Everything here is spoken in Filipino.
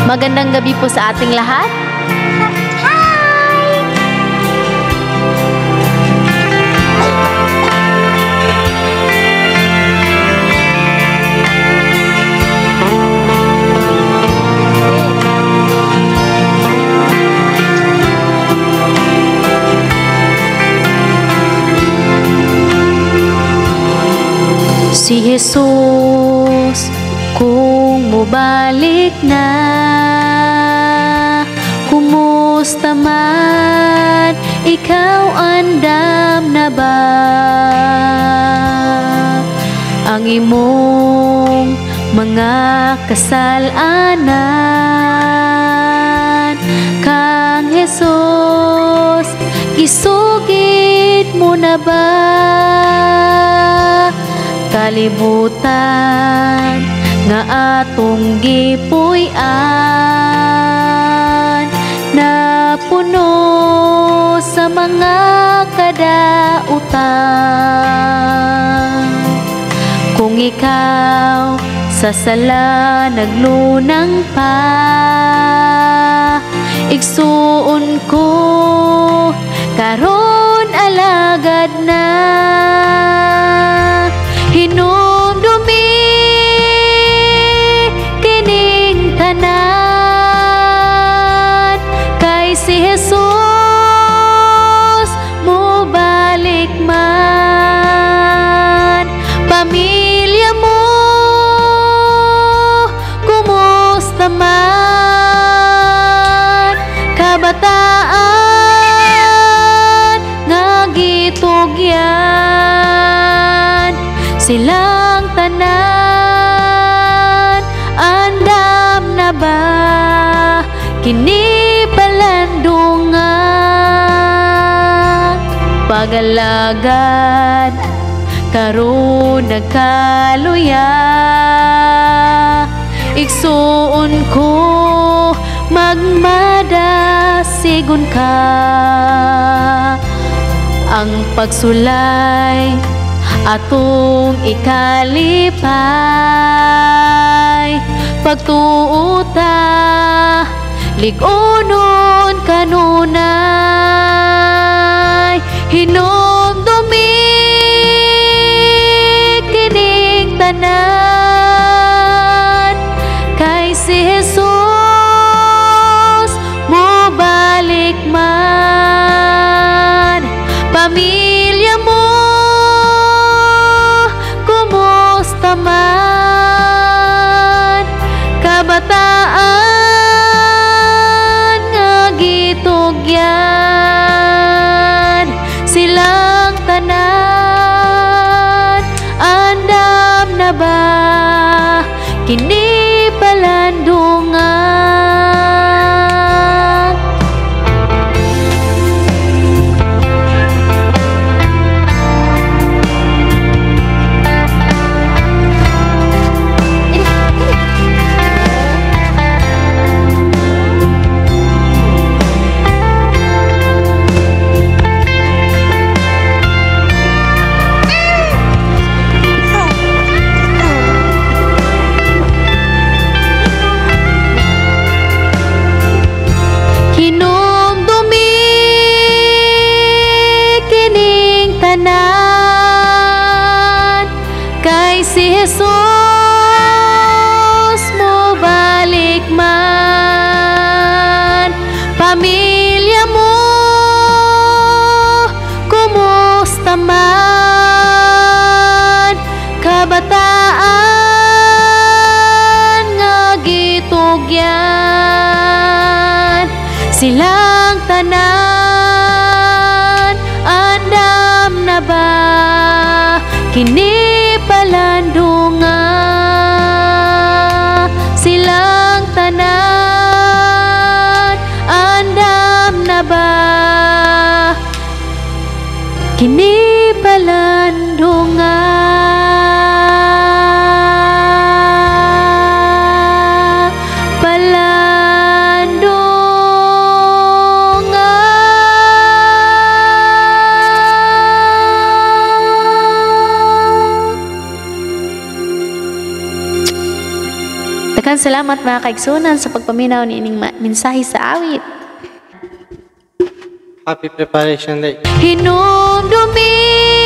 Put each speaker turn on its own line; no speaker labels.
Magandang gabi po sa ating lahat. Si Jesus, kung mubalik na, kumusta man, ikaw andam na ba? Ang imong mga kasalanan, kang Jesus, isugid mo na ba? Kalibutan nga atong gipuy-an, na puno sa mga kadautan. Kung ikaw sa sala naglunang pa, igsuon ko karon alagad na. Hinumdumi kining tanan, kay si Jesus mubalik man. Pamilya mo, kumusta man? Kabataan nga gitugyan, silang tanan andam na ba? Kini palandungan, pagalagad karon nagkaluya. Igsuon ko magmadasigon ka. Ang pagsulay atong ikalipay, pagtuuta lig-unon kanunay. Hinumdumi kining tanan, kay si Jesus mubalik man. Pamilya mo, kumusta man? Kabataan nga gitugyan, silang tanan andam na ba? Kini palandungan. Kay si Jesus mubalik man. Pamilya mo, kumusta man? Kabataan nga gitugyan, silang tanan andam na ba? Kini palandungan, silang tanan andam na ba? Kini palandungan, palandungan. Daghang salamat mga kaigsunan sa pagpaminaw ni ining mensahe sa awit.
Happy Preparation Day.
Hinumdumi